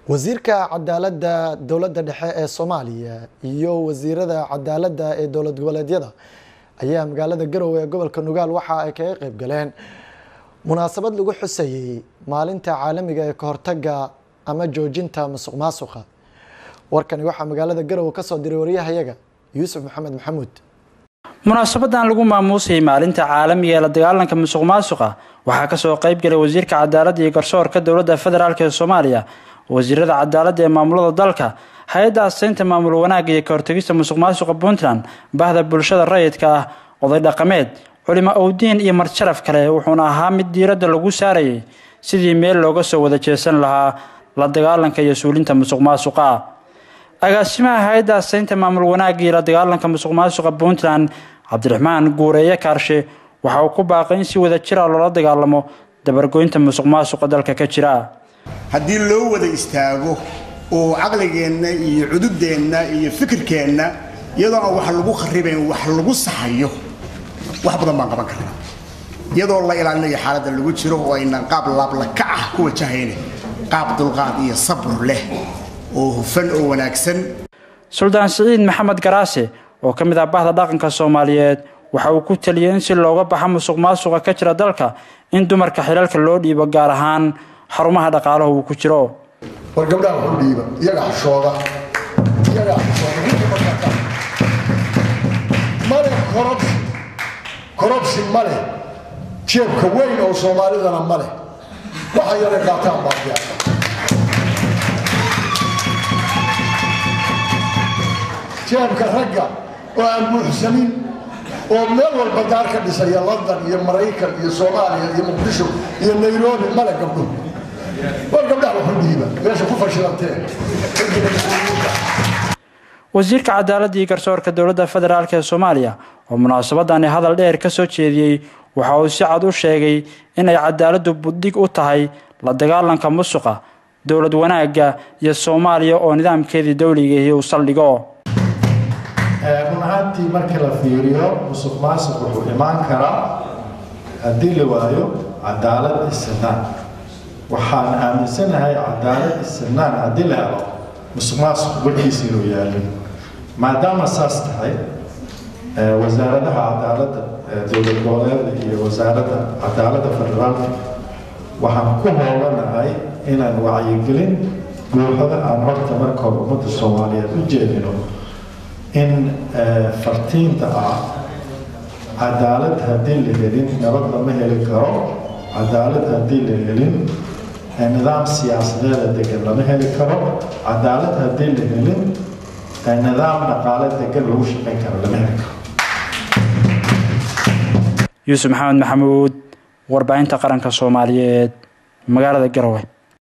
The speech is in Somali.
wasiirka cadaaladda dowladda dhexe ee Soomaaliya iyo wasiirada cadaaladda ee dowlad goboleedyada ayaa magaalada Garowe ee gobolka Nugaal waxa ay kaga qayb galeen munaasabad lagu xusayay maalinta caalamiga ee ka hortagga ama joojinta musuqmaasuqa. warkani waxa magaalada Garowe ka soo diray wariyahayaga Yuusuf Maxamed Maxamuud. munaasabadan lagu maamuusay maalinta caalamiga ee la dagaalanka musuqmaasuqa waxa ka soo qayb galay wasiirka cadaaladda iyo garsoorka dowladda federaalka ee Soomaaliya, wasiirada cadaaladda ee maamulada dalka, hay'adda asteynta maamul wanaagga iyo ka hortagista musuqmaasuqa Puntland, bahda bulshada rayidka ah, oday dhaqameed, culimo awdiin iyo marjaraf kale. wuxuuna ahaa mid diiradda lagu saarayay sidii meel looga soo wada jeesan lahaa la dagaalanka iyo suulinta musuqmaasuqa. agaasimaha hay'adda asteynta maamul wanaagga iyo la dagaalanka musuqmaasuqa Puntland, Cabdiraxmaan Guureeye Kaarshe, waxa uu ku baaqay in si wada jir ah loola dagaalamo dabargoynta musuqmaasuqa dalka ka jira. haddii loo wada istaago oo caqligeenna iyo cududeenna iyo fikirkeenna iyadoo aan wax lagu kharibayn wax lagu saxayo wax badan baan qaban karnaa, iyadoo la ilaalinayo xaaladda lagu jiro oo aynan qaab laablakac ah ku wajahaynin, qaab dulqaad iyo sabr leh oo hufan oo wanaagsan. Suldaan Siciid Maxamed Garaase oo ka mid ah bahda dhaqanka Soomaaliyeed waxa uu ku taliyay in si looga baxo musuqmaasuqa ka jira dalka in dumarka xilalka loo dhiibo gaar ahaan xarumaha dhaqaalaha uu ku jiro. war gabdhaha ku dhiiba iyaga xishooda male korobsi male jeebka weyn oo Soomaalidana male waxa yara qaataan baabiya jeebka ragga oo aan buuxsanin oo meel walba gaar ka dhisaya London iyo Mareykan iyo Soomaaliya iyo Muqdisho iyo Nairobi male gabdho wasiirka cadaaladda iyo garsoorka dowladda federaalka ee Soomaaliya oo munaasabadan hadal dheer ka soo jeediyay waxa uu si cad u sheegay in ay cadaaladdu buddig u tahay la dagaalanka musuqa, dowlad wanaagga iyo Soomaaliya oo nidaamkeedii dawliga ah uu saldhigo. runtii marka la fiiriyo musuqmaasuq wuxuu imaan karaa haddii la waayo cadaalad isnaan. waxaan aaminsanahay cadaalad isnaan haddii la helo musuqmaasuq warkiisa inuu yaalin. maadaama saas tahay wasaaradaha cadaaladda dowlad goboleedka iyo wasaaradda cadaaladda federaalka waxaan ku howlanahay inaan wacyigelin buuxda aan horta marka hore ummadda Soomaaliyeed u jeedino in fartiinta ah cadaalad haddii la helin nabad lama heli karo, cadaalad haddii la helin nidaam siyaasadeed degan lama heli karo, cadaalad haddii la helin nidaam dhaqaale degan lagu shaqeyn karo lama heli karo. Yuusuf Maxamed Maxamuud, warbaahinta qaranka Soomaaliyeed, magaalada Garowe.